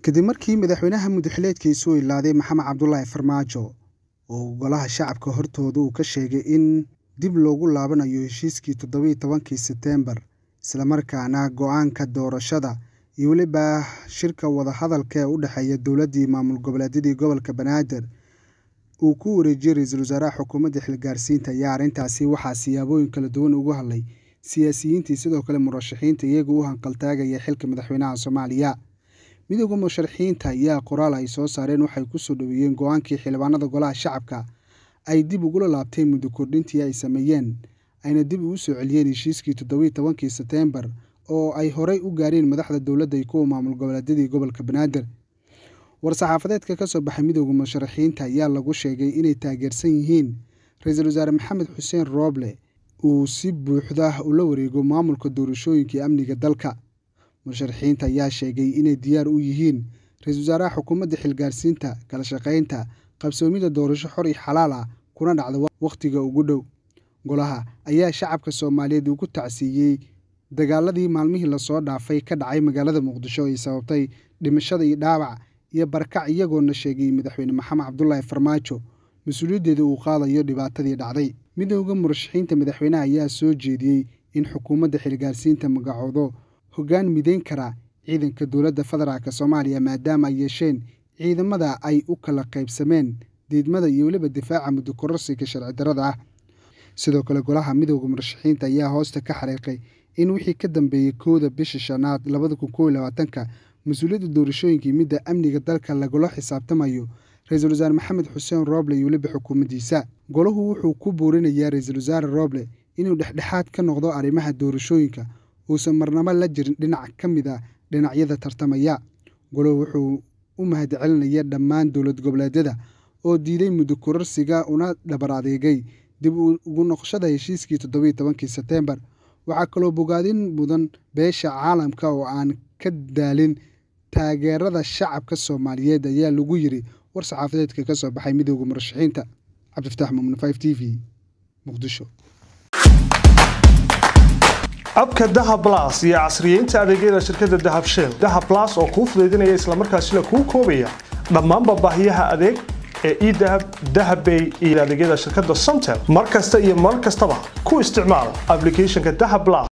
kadib markii madaxweynaha mudxuleedkiisu ilaaday Maxamed Cabdullaahi Farmaajo oo golaha shacabka hortooda uu ka sheegay in dib loogu laabanayo heshiiskii 17 September isla markaana go'aanka doorashada iyo waliba shirka wada hadalka u dhaxeeya dawladda maamul goboleedyada gobolka Banaadir uu ku wareejiyay ra'iisul wasaaraha xukuumadda xilgaarsiinta ayaa arrintaasi waxaa siyaabooyin kala duwan ugu hadlay siyaasiyiinta sidoo kale murashaxiinta iyaga u hanqaltaagaya xilka madaxweynaha Soomaaliya midowga musharaxiinta ayaa qoraal ay soo saareen waxay ku soo dhaweeyeen go'aankii xildhibaanada golaha shacabka ay dib ugu laabtay muddo kordhintii ay sameeyeen ayna dib ugu soo celiyeen heshiiskii 17 September oo ay horey u gaareen madaxda dawladda iyo maamul goboleedyada gobolka Banaadir war-saxaafadeedka ka soo baxay midowga musharaxiinta ayaa lagu sheegay inay taageersan yihiin ra'iisul wasaare Maxamed Xuseen Roble uu si buuxda ula wareego maamulka doorashooyinka amniga dalka musharaxiinta ayaa sheegay inay diyaar u yihiin ra'iisul wasaaraha xukuumadda xilgaarsiinta kala shaqeynta qabsoomida doorasho xor iyo xalaal ah kuna dhacda waqtiga ugu dhow golaha ayaa shacabka Soomaaliyeed ugu tacsiiyay dagaaladii maalmihii la soo dhaafay ka dhacay magaalada Muqdisho ay sababtay dhimashada iyo dhaawac iyo barakac iyagoona sheegay madaxweyne Maxamed Cabdullaahi Farmaajo mas'uuliyadda uu qaadayo dhibaatadii dhacday midowga murashaxiinta madaxweynaha ayaa soo jeediyay in xukuumadda xilgaarsiinta magacoodo hoggaan mideyn kara ciidanka dawladda federaalka Soomaaliya maadaama ay yeesheen ciidamada ay u kala qaybsameen diidmada iyo waliba difaaca muddo kororsiga sharci darrada ah sidoo kale golaha midowga murashaxiinta ayaa hoosta ka xariiqay in wixii ka dambeeyay 1 bisha shanaad 2022 mas'uuliyadda doorashooyinka midda amniga dalka lagula xisaabtamayo ra'iisul wasaare Maxamed Xuseen Roble iyo waliba xukuumaddiisa golahu wuxuu ku boorinayaa ra'iisul wasaare Roble inuu dhexdhexaad ka noqdo arrimaha doorashooyinka uusan marnaba la jirin dhinac ka mid ah dhinacyada tartamaya golahu wuxuu u mahadcelinayaa dhammaan dawlad goboleedyada oo diiday muddo kororsiga una dhabar adeegay dib ugu noqoshada heshiiskii 17 September waxaa kaloo bogaadin mudan beesha caalamka oo aan ka daalin taageerada shacabka Soomaaliyeed ayaa lagu yiri war-saxaafadeedka ka soo baxay midowga murashaxiinta Cabdifataax Muumin 5TV Muqdisho abka Dahab Plus iyo casriyeynta adeegyada shirkadda Dahab Shell Dahab Plus oo kuu fududeynaya isla markaasina kuu koobaya dhammaan baahiyaha adeeg ee e-Dahab Dahabbay iyo adeegyada shirkadda Somtel markasta iyo mar kastaba ku isticmaal applicationka Dahab Plus